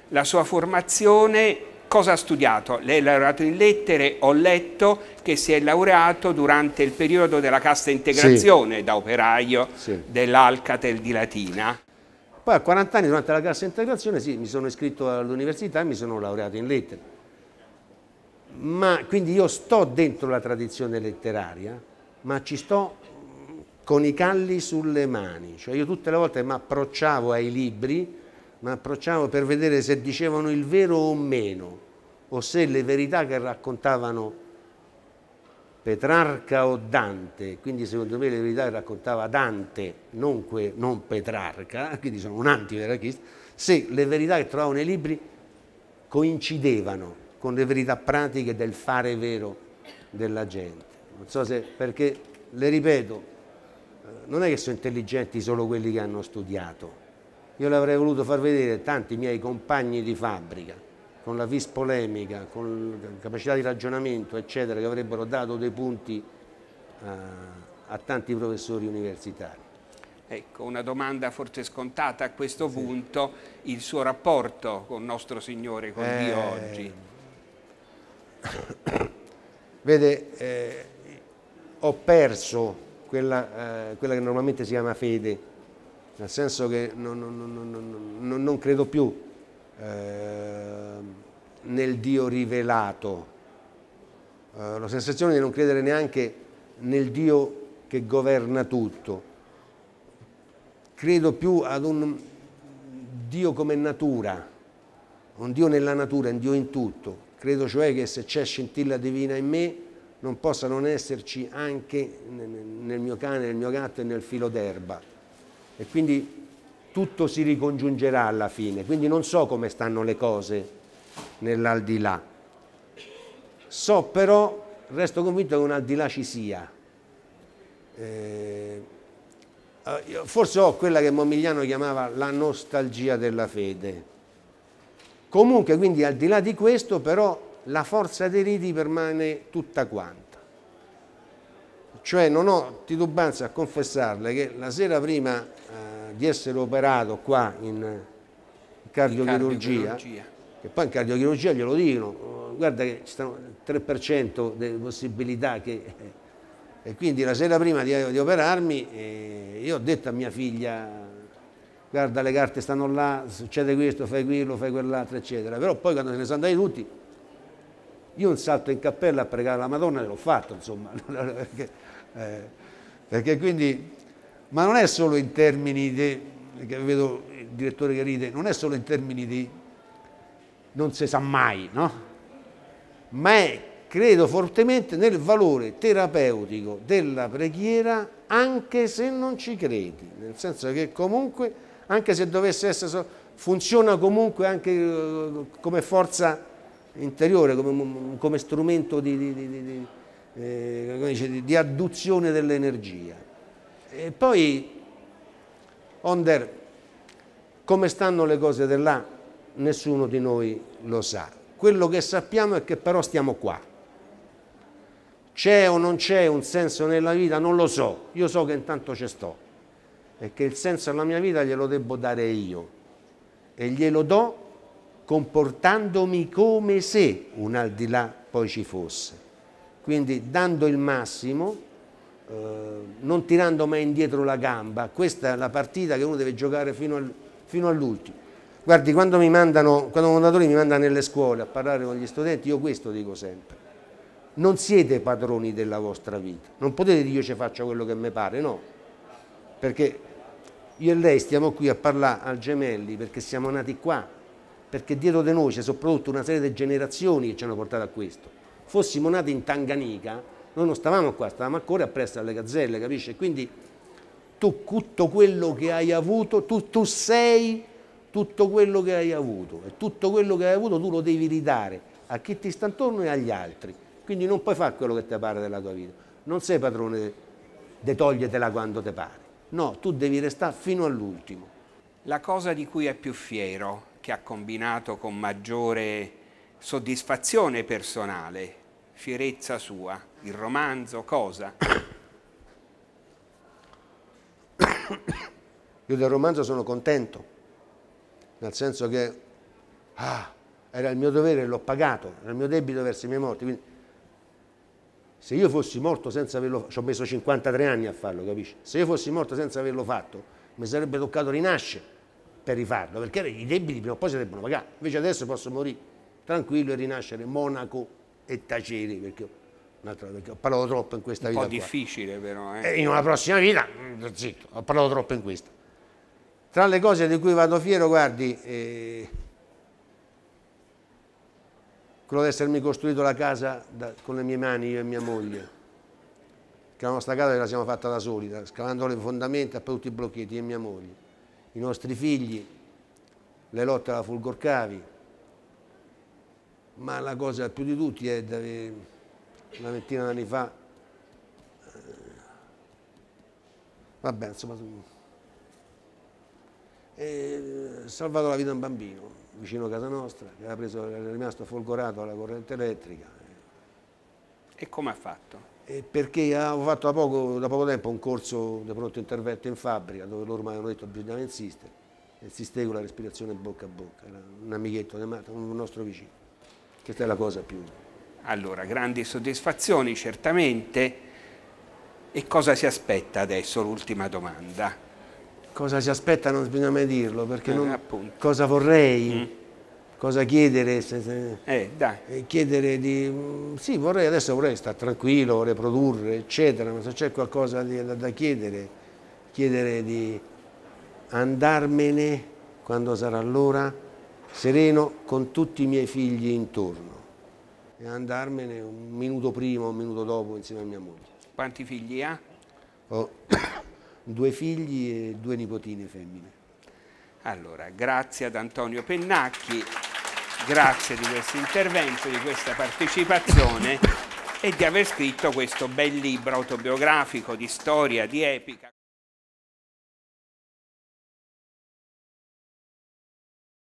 La sua formazione, cosa ha studiato? Lei è laureato in lettere, ho letto che si è laureato durante il periodo della cassa integrazione, da operaio dell'Alcatel di Latina. Poi a 40 anni, durante la cassa integrazione, sì, mi sono iscritto all'università e mi sono laureato in lettere. Ma quindi io sto dentro la tradizione letteraria, ma ci sto con i calli sulle mani. Cioè io tutte le volte mi approcciavo ai libri, mi approcciavo per vedere se dicevano il vero o meno, o se le verità che raccontavano Petrarca o Dante, quindi secondo me le verità che raccontava Dante, non Petrarca, quindi sono un antipetrarchista, se le verità che trovavo nei libri coincidevano con le verità pratiche del fare vero della gente. Non so se, perché, le ripeto, non è che sono intelligenti solo quelli che hanno studiato. Io l'avrei voluto far vedere tanti miei compagni di fabbrica, con la vis polemica, con la capacità di ragionamento, eccetera, che avrebbero dato dei punti a tanti professori universitari. Ecco, una domanda forse scontata a questo punto, il suo rapporto con Nostro Signore, con Dio oggi? Vede, ho perso quella che normalmente si chiama fede, nel senso che non credo più nel Dio rivelato, ho la sensazione di non credere neanche nel Dio che governa tutto, credo più ad un Dio come natura, un Dio nella natura, un Dio in tutto, credo cioè che se c'è scintilla divina in me non possa non esserci anche nel mio cane, nel mio gatto e nel filo d'erba, e quindi tutto si ricongiungerà alla fine, quindi non so come stanno le cose nell'aldilà. So però, resto convinto che un aldilà ci sia. Forse ho quella che Momigliano chiamava la nostalgia della fede. Comunque, quindi, al di là di questo, però, la forza dei riti permane tutta quanta. Cioè non ho titubanza a confessarle che la sera prima di essere operato qua in cardiochirurgia, che poi in cardiochirurgia glielo dicono, guarda che ci stanno il 3% delle possibilità che... E quindi la sera prima di operarmi io ho detto a mia figlia, guarda le carte stanno là, succede questo, fai quello, fai quell'altro, eccetera. Però poi quando se ne sono andati tutti, io un salto in cappella a pregare la Madonna l'ho fatto, insomma, perché quindi, ma non è solo in termini di, che vedo il direttore che ride, non è solo in termini di non si sa mai, no? Ma è, credo fortemente nel valore terapeutico della preghiera anche se non ci credi, nel senso che comunque, anche se dovesse essere, funziona comunque anche come forza interiore, come strumento di adduzione dell'energia. E poi, Onder, come stanno le cose di là, nessuno di noi lo sa. Quello che sappiamo è che però stiamo qua. C'è o non c'è un senso nella vita? Non lo so. Io so che intanto ci sto e che il senso alla mia vita glielo devo dare io e glielo do comportandomi come se un al di là poi ci fosse. Quindi dando il massimo, non tirando mai indietro la gamba. Questa è la partita che uno deve giocare fino all'ultimo. Guardi, quando i fondatori mi mandano nelle scuole a parlare con gli studenti, io questo dico sempre. Non siete padroni della vostra vita, non potete dire io ci faccio quello che mi pare, no, perché io e lei stiamo qui a parlare al Gemelli perché siamo nati qua, perché dietro di noi c'è soprattutto una serie di generazioni che ci hanno portato a questo. Fossimo nati in Tanganica, noi non stavamo qua, stavamo ancora appresso alle gazzelle, capisci? Quindi tu tutto quello che hai avuto, tu sei tutto quello che hai avuto e tutto quello che hai avuto tu lo devi ridare a chi ti sta intorno e agli altri. Quindi non puoi fare quello che ti pare della tua vita, non sei padrone di togliertela quando ti pare, no, tu devi restare fino all'ultimo. La cosa di cui è più fiero, che ha combinato con maggiore soddisfazione personale, fierezza sua, il romanzo, cosa? Io del romanzo sono contento, nel senso che era il mio dovere, l'ho pagato, era il mio debito verso i miei morti. Quindi, se io fossi morto senza averlo fatto, ci ho messo 53 anni a farlo, capisci? Se io fossi morto senza averlo fatto, mi sarebbe toccato rinascere per rifarlo, perché i debiti prima o poi si debbono pagare. Invece adesso posso morire tranquillo e rinascere monaco e tacere, perché ho parlato troppo in questa vita. Un po' difficile però. In una prossima vita, zitto, ho parlato troppo in questa. Tra le cose di cui vado fiero, guardi, quello di essermi costruito la casa con le mie mani, io e mia moglie. Che la nostra casa la siamo fatta da soli, scavando le fondamenta e poi tutti i blocchetti, io e mia moglie. I nostri figli, le lotte alla Fulgorcavi. Ma la cosa più di tutti è una ventina di anni fa, vabbè, insomma, salvato la vita a un bambino vicino a casa nostra, che era rimasto folgorato alla corrente elettrica. E come ha fatto? Perché avevo fatto da poco tempo un corso di pronto intervento in fabbrica, dove loro mi avevano detto che bisognava insistere, e insistei con la respirazione bocca a bocca, era un amichetto, un nostro vicino. Questa è la cosa più... Allora, grandi soddisfazioni certamente. E cosa si aspetta adesso? L'ultima domanda. Cosa si aspetta non bisogna mai dirlo, perché cosa vorrei, cosa chiedere. Dai. Chiedere di... Sì, adesso vorrei stare tranquillo, vorrei produrre, eccetera, ma se c'è qualcosa da chiedere di andarmene quando sarà l'ora, sereno, con tutti i miei figli intorno. E andarmene un minuto prima, un minuto dopo insieme a mia moglie. Quanti figli ha? Ho 2 figli e 2 nipotine femmine. Allora, grazie ad Antonio Pennacchi, grazie di questo intervento, di questa partecipazione e di aver scritto questo bel libro autobiografico di storia, di epica.